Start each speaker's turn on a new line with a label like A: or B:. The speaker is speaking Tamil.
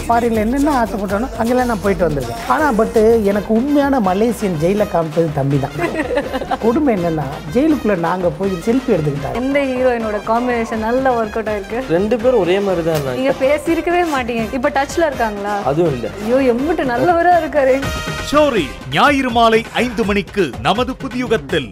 A: ஃபாரின்ல என்னென்ன ஆசைப்பட்டானோ அங்கெல்லாம் நான் போயிட்டு வந்திருக்கேன். ஆனால் பட்டு எனக்கு உண்மையான மலேசியன் ஜெயிலில் காமிப்பது தம்பி தான். கொடுமை என்னன்னா ஜெயிலுக்குள்ள நாங்கள் போய் செல்ஃபி எடுத்துக்கிட்டாங்க.
B: எந்த ஹீரோயினோட காம்பினேஷன் நல்ல ஒர்க் அவுட் ஆயிருக்கு.
C: ரெண்டு பேரும் ஒரே மாதிரி தான்.
B: நீங்க பேசியிருக்கவே மாட்டீங்க. இப்போ டச்ல இருக்காங்களா?
C: அதுவும் இல்லை.
B: ஐயோ எம்பிட்டு நல்லவரா இருக்காரு.
D: ஷோரி ஞாயிறு மாலை 5 மணிக்கு நமது புதியுகத்தில்.